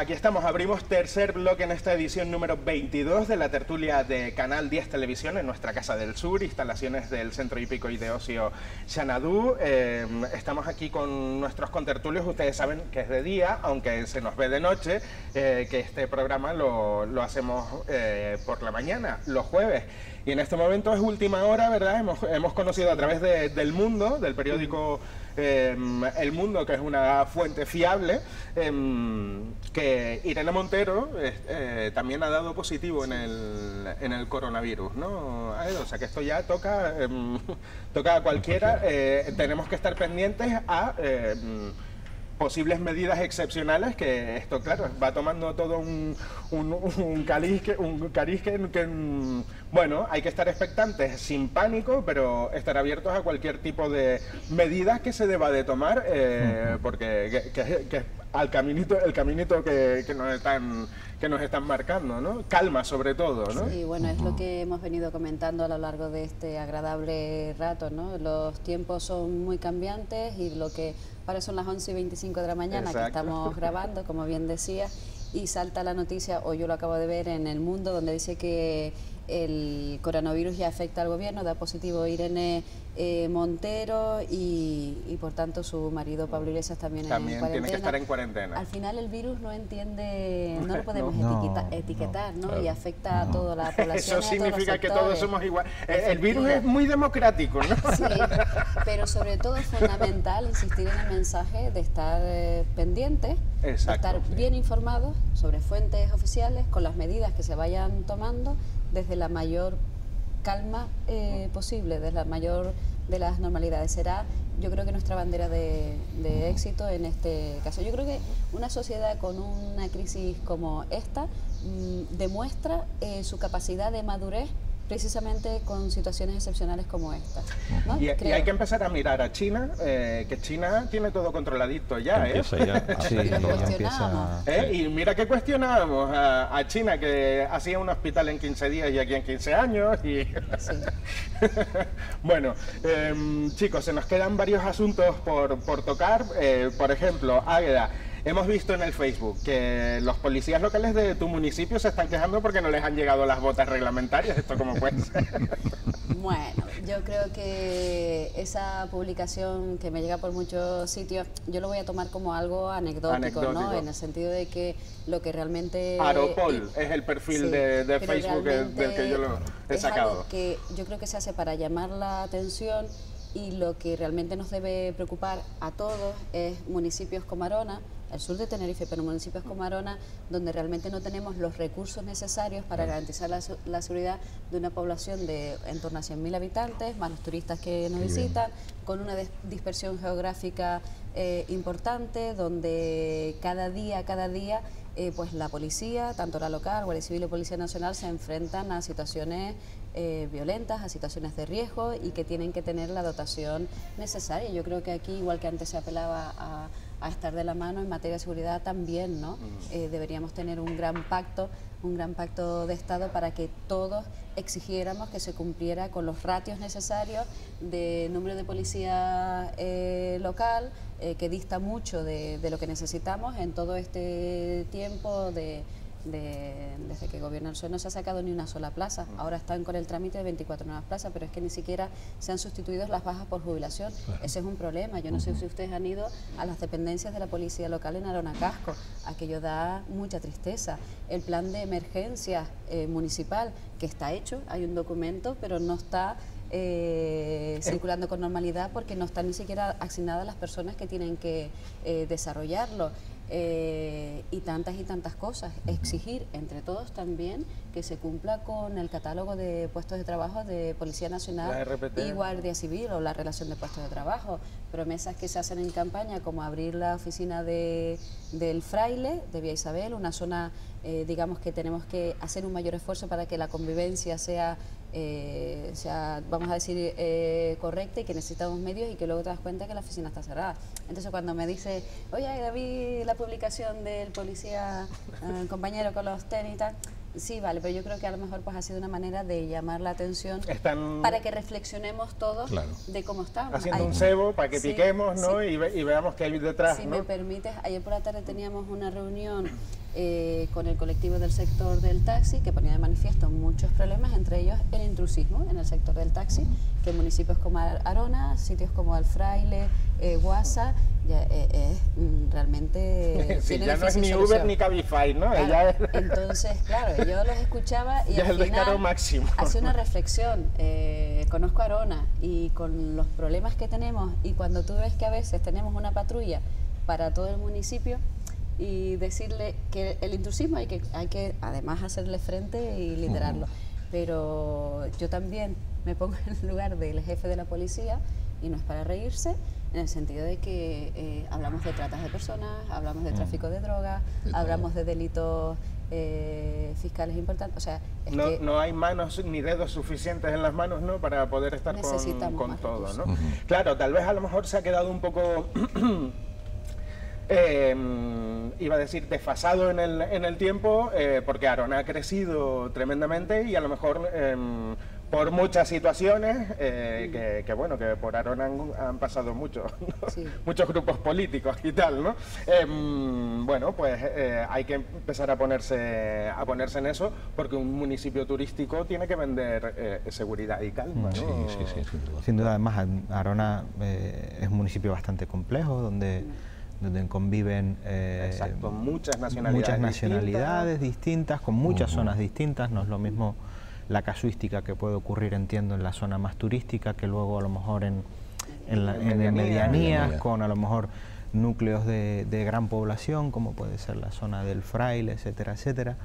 Aquí estamos, abrimos tercer bloque en esta edición número 22 de la tertulia de Canal 10 Televisión en nuestra Casa del Sur, instalaciones del Centro Hípico y de Ocio Xanadu. Estamos aquí con nuestros contertulios, ustedes saben que es de día, aunque se nos ve de noche, que este programa lo hacemos por la mañana, los jueves. Y en este momento es última hora, ¿verdad? Hemos conocido a través del Mundo, del periódico El Mundo, que es una fuente fiable, que Irene Montero también ha dado positivo en el coronavirus, ¿no? O sea que esto ya toca a cualquiera. Tenemos que estar pendientes a posibles medidas excepcionales, que esto, claro, va tomando todo un cariz que, bueno, hay que estar expectantes, sin pánico, pero estar abiertos a cualquier tipo de medidas que se deba de tomar, porque que el caminito que nos están marcando, ¿no? Calma, sobre todo, ¿no? Sí, bueno, es lo que hemos venido comentando a lo largo de este agradable rato, ¿no? Los tiempos son muy cambiantes y ahora son las 11:25 de la mañana. Exacto. Que estamos grabando, como bien decía, y salta la noticia, o yo lo acabo de ver en El Mundo, donde dice que el coronavirus ya afecta al gobierno, da positivo Irene Montero y por tanto su marido Pablo Iglesias también en cuarentena. Tiene que estar en cuarentena. Al final el virus no entiende, no lo podemos etiquetar, ¿no? Claro. Y afecta a toda la población. Eso significa que todos somos iguales. El virus es muy democrático, ¿no? Sí, pero sobre todo es fundamental insistir en el mensaje de estar pendientes, de estar bien informados sobre fuentes oficiales, con las medidas que se vayan tomando desde la mayor calma posible, desde la mayor de las normalidades. Será, yo creo que nuestra bandera de éxito en este caso. Yo creo que una sociedad con una crisis como esta demuestra su capacidad de madurez precisamente con situaciones excepcionales como esta, ¿no? Y hay que empezar a mirar a China, que China tiene todo controladito ya, Y mira que cuestionábamos a China, que hacía un hospital en 15 días y aquí en 15 años. Y... Sí. Bueno, chicos, se nos quedan varios asuntos por tocar. Por ejemplo, Águeda, hemos visto en el Facebook que los policías locales de tu municipio se están quejando porque no les han llegado las botas reglamentarias. ¿Esto cómo puede ser? Bueno, yo creo que esa publicación que me llega por muchos sitios, yo lo voy a tomar como algo anecdótico, ¿no? En el sentido de que lo que realmente... Aropol es el perfil sí, de Facebook del que yo lo he sacado. Es algo que yo creo que se hace para llamar la atención, y lo que realmente nos debe preocupar a todos es municipios como Arona, el sur de Tenerife, pero municipios como Arona, donde realmente no tenemos los recursos necesarios para garantizar la seguridad de una población de en torno a 100.000 habitantes, más los turistas que nos visitan, con una dispersión geográfica importante, donde cada día pues la policía, tanto la local, Guardia Civil y Policía Nacional, se enfrentan a situaciones violentas, a situaciones de riesgo, y que tienen que tener la dotación necesaria. Yo creo que aquí, igual que antes se apelaba a estar de la mano en materia de seguridad, también, ¿no? Deberíamos tener un gran pacto de Estado para que todos exigiéramos que se cumpliera con los ratios necesarios de número de policía local, que dista mucho de lo que necesitamos en todo este tiempo desde que gobierna el PSOE. No se ha sacado ni una sola plaza. Ahora están con el trámite de 24 nuevas plazas, pero es que ni siquiera se han sustituido las bajas por jubilación. Ese es un problema. Yo no sé si ustedes han ido a las dependencias de la policía local en Arona Casco. Aquello da mucha tristeza. El plan de emergencia municipal, que está hecho, hay un documento, pero no está circulando con normalidad, porque no están ni siquiera asignadas las personas que tienen que desarrollarlo. Y tantas cosas. Exigir entre todos también que se cumpla con el catálogo de puestos de trabajo de Policía Nacional y Guardia Civil, o la relación de puestos de trabajo. Promesas que se hacen en campaña, como abrir la oficina del Fraile, de Vía Isabel, una zona, digamos, que tenemos que hacer un mayor esfuerzo para que la convivencia sea vamos a decir, correcta, y que necesitamos medios, y que luego te das cuenta que la oficina está cerrada. Entonces, cuando me dice, oye, David, la publicación del policía compañero con los tenis y tal, sí, vale, pero yo creo que a lo mejor pues ha sido una manera de llamar la atención para que reflexionemos todos de cómo estamos. Haciendo un cebo para que piquemos, ¿no? Y veamos qué hay detrás, Si ¿no? me permites, ayer por la tarde teníamos una reunión con el colectivo del sector del taxi, que ponía de manifiesto muchos problemas, entre ellos el intrusismo en el sector del taxi, que en municipios como Arona, sitios como El Fraile, Guasa, es realmente... Sí, ya no es ni Uber ni Cabify, ¿no? Claro, entonces, claro, yo los escuchaba y ya al es el descaro máximo. Hacía una reflexión, conozco a Arona y con los problemas que tenemos, y cuando tú ves que a veces tenemos una patrulla para todo el municipio, y decirle que el intrusismo hay que además hacerle frente y liderarlo. Pero yo también me pongo en el lugar del jefe de la policía, y no es para reírse, en el sentido de que hablamos de tratas de personas, hablamos de tráfico de drogas, hablamos de delitos fiscales importantes. O sea, no hay manos ni dedos suficientes en las manos, ¿no?, para poder estar con todo, ¿no? Claro, tal vez a lo mejor se ha quedado un poco... iba a decir desfasado en el tiempo, porque Arona ha crecido tremendamente, y a lo mejor por muchas situaciones que bueno, que por Arona han pasado muchos, ¿no? Sí. Muchos grupos políticos y tal, ¿no? Bueno, pues hay que empezar a ponerse en eso, porque un municipio turístico tiene que vender seguridad y calma, ¿no? Sí, sin duda. Además, Arona es un municipio bastante complejo, donde conviven muchas nacionalidades distintas, con muchas zonas distintas. No es lo mismo la casuística que puede ocurrir, entiendo, en la zona más turística, que luego a lo mejor en medianías, con a lo mejor núcleos de gran población, como puede ser la zona del Fraile, etcétera, etcétera.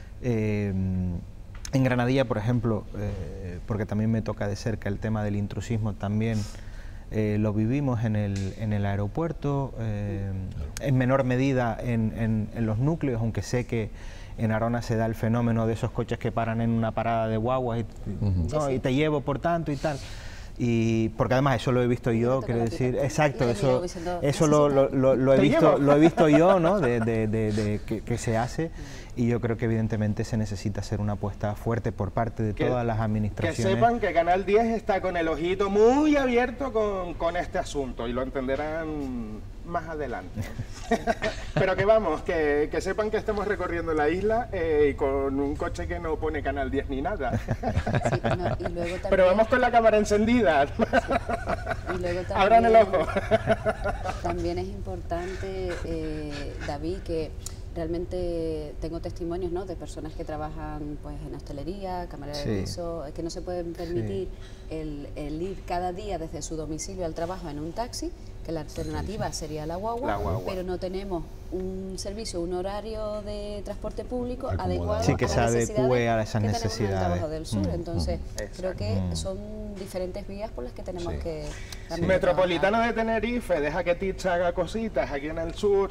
En Granadilla, por ejemplo, porque también me toca de cerca el tema del intrusismo, también lo vivimos en el aeropuerto, en menor medida en los núcleos, aunque sé que en Arona se da el fenómeno de esos coches que paran en una parada de guaguas y te llevo por tanto y tal. Y porque además eso lo he visto yo, quiero decir, exacto, eso lo he visto yo, ¿no?, que se hace. Y yo creo que evidentemente se necesita hacer una apuesta fuerte por parte de todas las administraciones. Que sepan que Canal 10 está con el ojito muy abierto con este asunto, y lo entenderán más adelante. Pero que vamos, que sepan que estamos recorriendo la isla y con un coche que no pone Canal 10 ni nada. Sí, y luego también, pero vamos con la cámara encendida. Sí, y luego también, abran el ojo. También es importante, David, que realmente tengo testimonios, ¿no?, de personas que trabajan pues en hostelería, camareras de piso, que no se pueden permitir el ir cada día desde su domicilio al trabajo en un taxi, que la alternativa sería la guagua, pero no tenemos un servicio, un horario de transporte público adecuado que se adecue a esas necesidades que tenemos en el Trabajo del Sur. Entonces, creo que son diferentes vías por las que tenemos que también Metropolitano de Tenerife, deja que Titsa haga cositas aquí en el sur.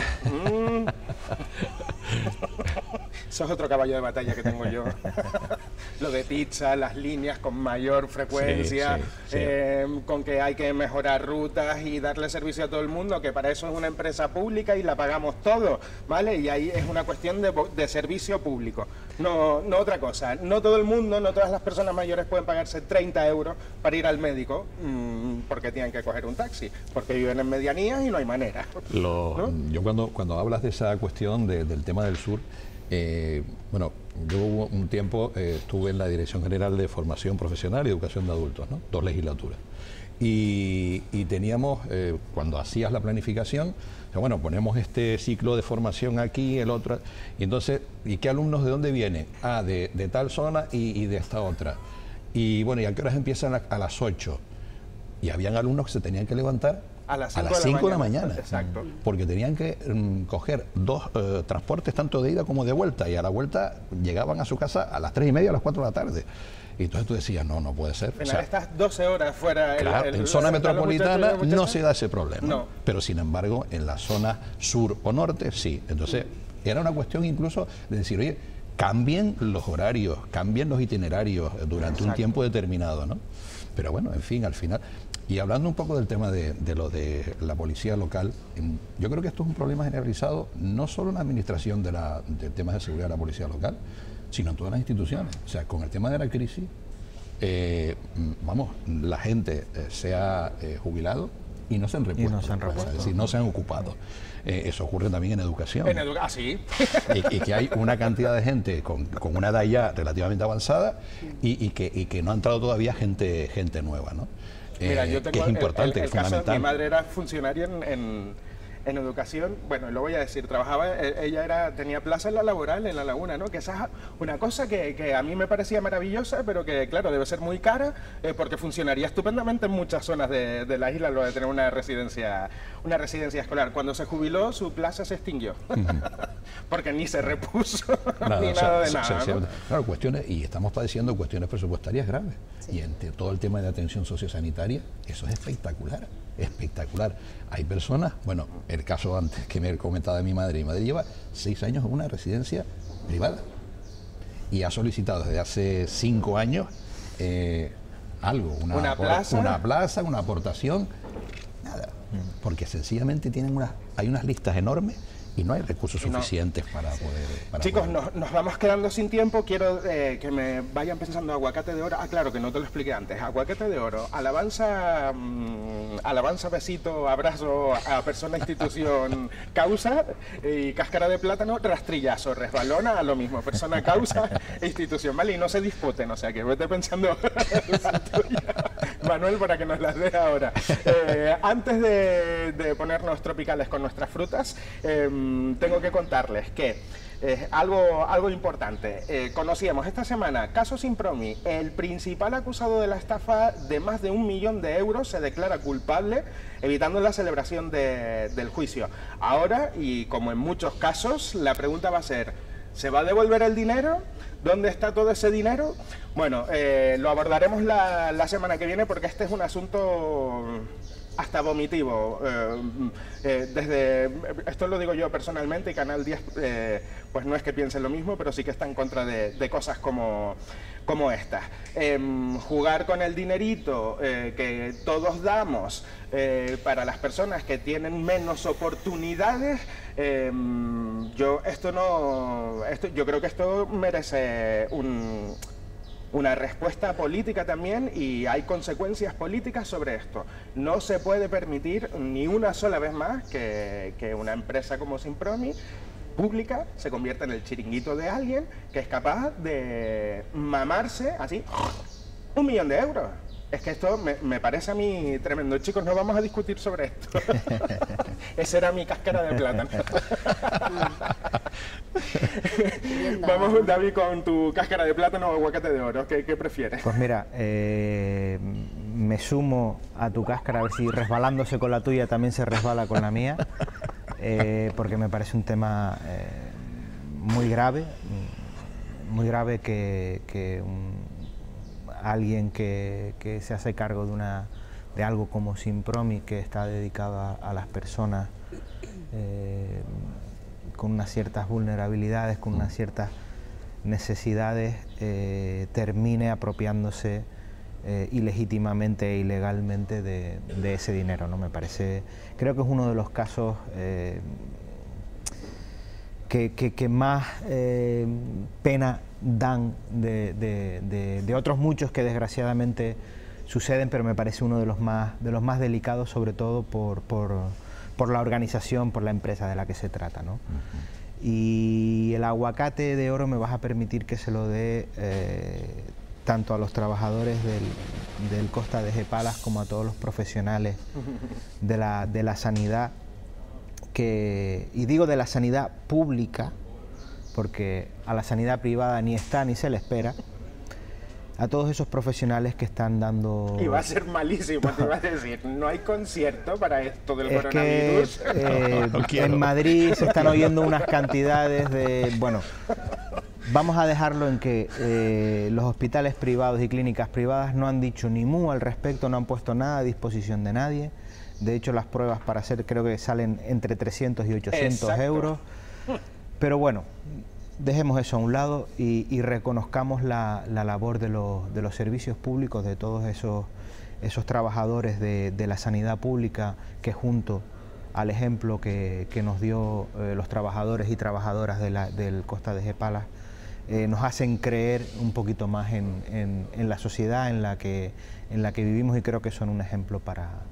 Eso es otro caballo de batalla que tengo yo. Lo de Titsa, las líneas con mayor frecuencia, con que hay que mejorar rutas y darle servicio a todo el mundo, que para eso es una empresa pública y la pagamos todos, ¿vale? Y ahí es una cuestión de servicio público, no otra cosa. No todo el mundo, no todas las personas mayores pueden pagarse 30 euros para ir al médico, porque tienen que coger un taxi, porque viven en medianías y no hay manera. ¿No? Yo cuando hablas de esa cuestión del tema del sur, bueno, yo un tiempo estuve en la Dirección General de Formación Profesional y Educación de Adultos, ¿no?, 2 legislaturas. Y teníamos, cuando hacías la planificación, bueno, ponemos este ciclo de formación aquí, el otro, y entonces, ¿y qué alumnos de dónde vienen? Ah, de tal zona y de esta otra. Y bueno, ¿y a qué horas empiezan? A las 8. Y habían alumnos que se tenían que levantar a las 5 de la mañana. Exacto. Porque tenían que coger 2 transportes, tanto de ida como de vuelta, y a la vuelta llegaban a su casa a las 3:30, a las 4 de la tarde. Y entonces tú decías, no puede ser. Al final estás 12 horas fuera. Claro, en zona metropolitana no se da ese problema. No. Pero sin embargo, en la zona sur o norte, sí. Entonces, era una cuestión incluso de decir, oye, cambien los horarios, cambien los itinerarios durante un tiempo determinado, ¿no? Pero bueno, en fin, al final... Y hablando un poco del tema de lo de la policía local, yo creo que esto es un problema generalizado, no solo en la administración del tema de seguridad de la policía local, sino en todas las instituciones. O sea, con el tema de la crisis, vamos, la gente se ha jubilado y no se han repuesto. Y no se han repuesto. Es decir, no se han ocupado. Eso ocurre también en educación. Sí. Y que hay una cantidad de gente con una edad ya relativamente avanzada y que no ha entrado todavía gente nueva, ¿no? Mira, yo tengo que es importante, el es caso, fundamental. mi madre era funcionaria en educación, bueno, lo voy a decir, trabajaba, ella tenía plaza en la laboral, en La Laguna, ¿no? Que esa es una cosa que a mí me parecía maravillosa, pero que, claro, debe ser muy cara, porque funcionaría estupendamente en muchas zonas de la isla lo de tener una residencia escolar. Cuando se jubiló, su plaza se extinguió, porque ni se repuso, ni nada de nada, ¿no? Claro, cuestiones, y estamos padeciendo cuestiones presupuestarias graves, Sí. y entre todo el tema de atención sociosanitaria, eso es espectacular. Espectacular. Hay personas, bueno, el caso antes que me comentaba de mi madre lleva 6 años en una residencia privada y ha solicitado desde hace 5 años algo, una plaza, una aportación, nada, porque sencillamente hay unas listas enormes y no hay recursos suficientes para poder... Chicos, nos vamos quedando sin tiempo. Quiero que me vayan pensando aguacate de oro. Ah, claro, que no te lo expliqué antes. Aguacate de oro, alabanza, besito, abrazo a persona, institución, causa, y cáscara de plátano, rastrillazo, resbalona, a lo mismo. Persona, causa, institución, ¿vale? Y no se disputen, o sea que vete pensando la tuya, Manuel, para que nos las dé ahora. Antes de ponernos tropicales con nuestras frutas, tengo que contarles que algo importante. Conocíamos esta semana caso Simpromi. El principal acusado de la estafa de más de 1 millón de euros se declara culpable, evitando la celebración del juicio. Ahora, y como en muchos casos, la pregunta va a ser: ¿se va a devolver el dinero? ¿Dónde está todo ese dinero? Bueno, lo abordaremos la semana que viene, porque este es un asunto hasta vomitivo. Esto lo digo yo personalmente, y Canal 10 pues no es que piense lo mismo, pero sí que está en contra de cosas como estas. Jugar con el dinerito que todos damos para las personas que tienen menos oportunidades, yo creo que esto merece una respuesta política también, y hay consecuencias políticas sobre esto. No se puede permitir ni una sola vez más que una empresa como Simpromi pública se convierta en el chiringuito de alguien que es capaz de mamarse así 1 millón de euros. Es que esto me parece a mí tremendo. Chicos, no vamos a discutir sobre esto. Esa era mi cáscara de plátano. Vamos, David, con tu cáscara de plátano o aguacate de oro. ¿Qué prefieres? Pues mira, me sumo a tu cáscara, a ver si resbalándose con la tuya también se resbala con la mía, porque me parece un tema muy grave que alguien que se hace cargo de algo como Simpromi, que está dedicado a las personas con unas ciertas vulnerabilidades, con unas ciertas necesidades, termine apropiándose ilegítimamente e ilegalmente de ese dinero, ¿no? Me parece, creo que es uno de los casos que más pena dan de otros muchos que desgraciadamente suceden, pero me parece uno de los más delicados, sobre todo por la organización, por la empresa de la que se trata, ¿no? Y el aguacate de oro me vas a permitir que se lo dé tanto a los trabajadores del Costa de Gepalas como a todos los profesionales de la sanidad, y digo de la sanidad pública, porque a la sanidad privada ni está ni se le espera, a todos esos profesionales que están dando... Y va a ser malísimo, te iba a decir, no hay concierto para esto del coronavirus. En Madrid se están oyendo unas cantidades de... Bueno, vamos a dejarlo en que los hospitales privados y clínicas privadas no han dicho ni mu al respecto, no han puesto nada a disposición de nadie. De hecho, las pruebas para hacer creo que salen entre 300 y 800 euros. Pero bueno, dejemos eso a un lado y reconozcamos la labor de los servicios públicos, de todos esos trabajadores de la sanidad pública, que junto al ejemplo que nos dio los trabajadores y trabajadoras del Costa de Gepalas, nos hacen creer un poquito más en la sociedad en la que vivimos, y creo que son un ejemplo para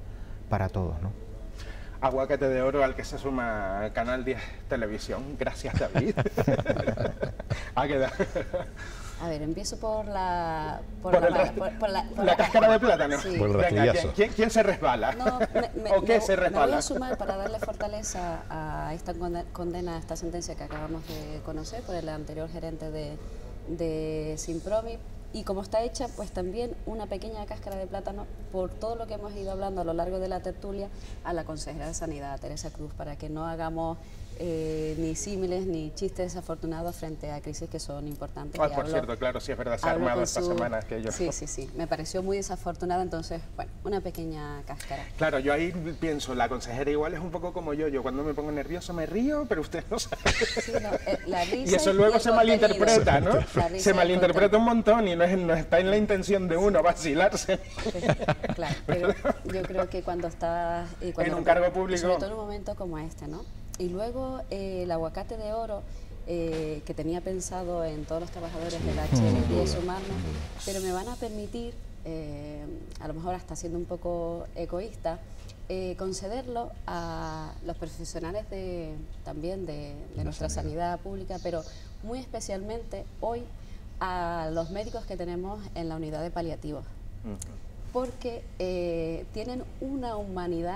para todos, ¿no? Aguacate de oro al que se suma Canal 10 Televisión. Gracias, David. Ha quedado. A ver, empiezo por la cáscara de plátano. Sí. Por el rastrillazo. ¿Quién se resbala? No, ¿O qué se me voy resbala? a sumar para darle fortaleza a esta condena, a esta sentencia que acabamos de conocer por el anterior gerente de Simpromi. Y como está hecha, pues también una pequeña cáscara de plátano por todo lo que hemos ido hablando a lo largo de la tertulia a la consejera de Sanidad, Teresa Cruz, para que no hagamos ni símiles ni chistes desafortunados frente a crisis que son importantes. Oh, por cierto, claro, sí es verdad, se ha armado esta semana que yo... Sí, me pareció muy desafortunada, entonces, bueno, una pequeña cáscara. Claro, yo ahí pienso, la consejera igual es un poco como yo cuando me pongo nervioso me río, pero usted no sabe. Sí, no, la risa y eso luego el se malinterpreta, ¿no? Se malinterpreta un contenido. montón y no está en la intención de uno vacilarse. Claro, pero yo creo que cuando estás... En un cargo público... Sobre todo en un momento como este, ¿no? Y luego el aguacate de oro, que tenía pensado en todos los trabajadores de la HL y sumarnos, pero me van a permitir, a lo mejor hasta siendo un poco egoísta, concederlo a los profesionales también de nuestra sanidad pública, pero muy especialmente hoy a los médicos que tenemos en la unidad de paliativos, porque tienen una humanidad,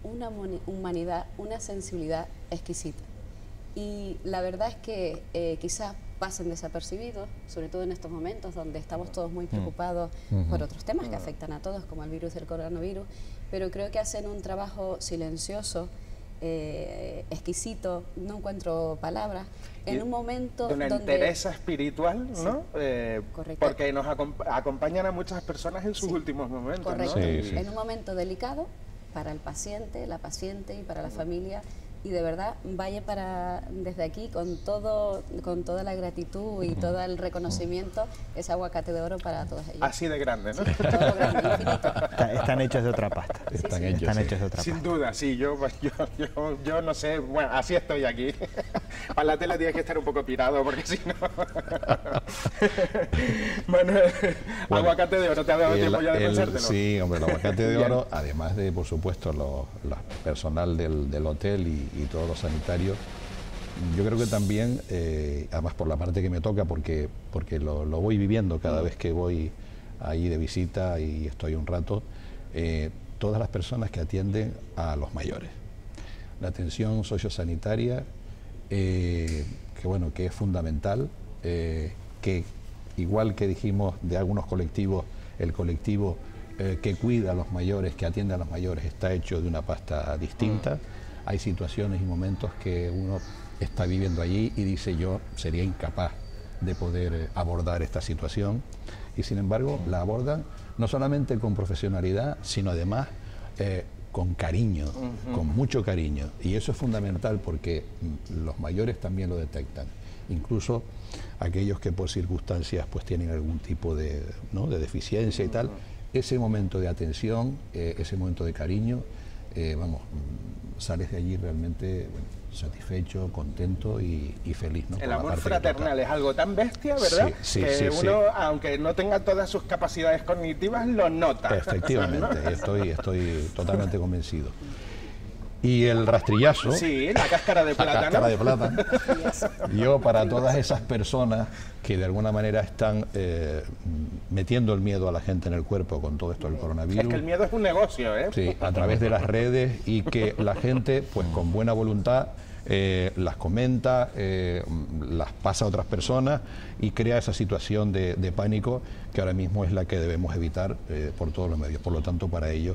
una sensibilidad exquisita. Y la verdad es que quizás pasen desapercibidos, sobre todo en estos momentos donde estamos todos muy preocupados por otros temas que afectan a todos, como el virus del coronavirus, pero creo que hacen un trabajo silencioso, exquisito, no encuentro palabras, en un momento de una entereza espiritual, ¿no? Correcto. Porque nos acompañan a muchas personas en sus últimos momentos, correcto. ¿no? Sí. En un momento delicado para el paciente, la paciente y para la familia, y de verdad vaya desde aquí con toda la gratitud y todo el reconocimiento, ese aguacate de oro para todos ellos. Así de grande, ¿no? Todo grande, infinito. Están hechos de otra pasta. Están Están sí. hechos de otra Sin pasta. duda, sí, yo no sé, bueno, así estoy aquí. Para la tele tienes que estar un poco pirado, porque si no... Manuel, aguacate de oro, ¿te ha dado tiempo ya de pensártelo? Sí, hombre, el aguacate de oro, además de, por supuesto, los personal del hotel y todos los sanitarios, yo creo que también, además por la parte que me toca, porque lo voy viviendo cada vez que voy ahí de visita y estoy un rato, todas las personas que atienden a los mayores. La atención sociosanitaria, que es fundamental, que igual que dijimos de algunos colectivos, el colectivo que cuida a los mayores, que atiende a los mayores, está hecho de una pasta distinta. Hay situaciones y momentos que uno está viviendo allí y dice, yo sería incapaz de poder abordar esta situación, y sin embargo la abordan no solamente con profesionalidad, sino además con cariño, con mucho cariño, y eso es fundamental porque los mayores también lo detectan, incluso aquellos que por circunstancias pues tienen algún tipo de deficiencia y tal. Ese momento de atención, ese momento de cariño, sales de allí realmente satisfecho, contento y feliz, ¿no? El amor fraternal es algo tan bestia, ¿verdad? Sí, que sí, uno, aunque no tenga todas sus capacidades cognitivas, lo nota. Efectivamente, estoy totalmente convencido. Y el rastrillazo, Sí, la cáscara de la plátano. cáscara de plátano, yo para todas esas personas que de alguna manera están metiendo el miedo a la gente en el cuerpo con todo esto del coronavirus. Es que el miedo es un negocio, ¿eh? Sí, a través de las redes, y que la gente, pues con buena voluntad, las comenta, las pasa a otras personas y crea esa situación de pánico que ahora mismo es la que debemos evitar por todos los medios. Por lo tanto, para ellos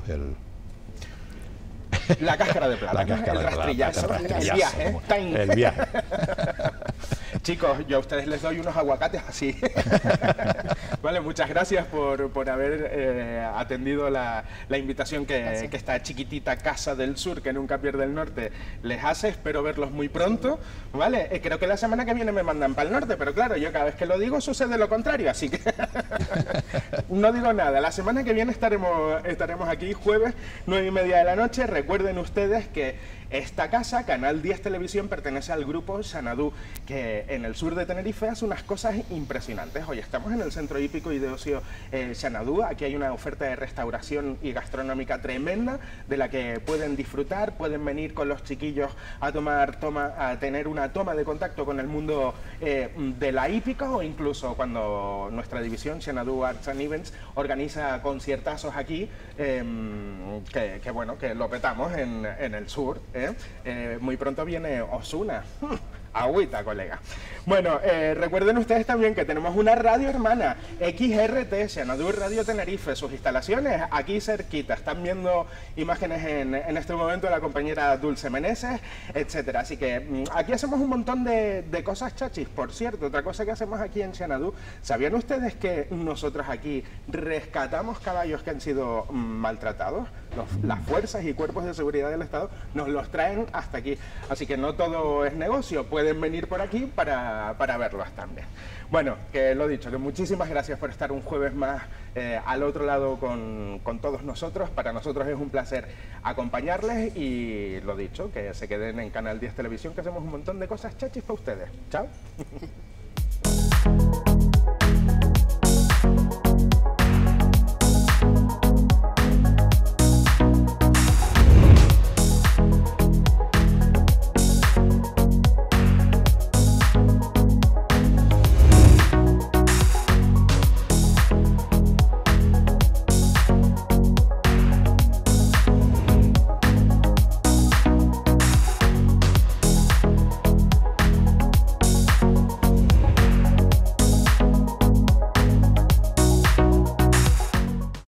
La cáscara de plátano, la cáscara el de plátano, rastrillazo, el viaje, como- time. el viaje. Chicos, yo a ustedes les doy unos aguacates así. Vale, muchas gracias por haber atendido la invitación que esta chiquitita Casa del Sur, que nunca pierde el norte, les hace. Espero verlos muy pronto, ¿vale? Creo que la semana que viene me mandan para el norte, pero claro, yo cada vez que lo digo sucede lo contrario, así que no digo nada. La semana que viene estaremos aquí jueves, 9:30 de la noche. Recuerden ustedes que esta casa, Canal 10 Televisión, pertenece al grupo Xanadu, que en el sur de Tenerife hace unas cosas impresionantes. Hoy estamos en el centro hípico Hípico y de Ocio Xanadu. Aquí hay una oferta de restauración y gastronómica tremenda de la que pueden disfrutar, pueden venir con los chiquillos a tener una toma de contacto con el mundo de la hípica, o incluso cuando nuestra división Xanadu Arts and Events organiza conciertazos aquí, que bueno, que lo petamos en el sur. Muy pronto viene Ozuna. Agüita, colega. Bueno, recuerden ustedes también que tenemos una radio hermana, XRT, Xanadu Radio Tenerife, sus instalaciones aquí cerquita. Están viendo imágenes en este momento de la compañera Dulce Meneses, etcétera. Así que aquí hacemos un montón de cosas chachis. Por cierto, otra cosa que hacemos aquí en Xanadu, ¿sabían ustedes que nosotros aquí rescatamos caballos que han sido maltratados? Las fuerzas y cuerpos de seguridad del Estado nos los traen hasta aquí. Así que no todo es negocio, pueden venir por aquí para verlos también. Bueno, que lo dicho, que muchísimas gracias por estar un jueves más al otro lado con todos nosotros. Para nosotros es un placer acompañarles y lo dicho, que se queden en Canal 10 Televisión, que hacemos un montón de cosas chachis para ustedes. Chao.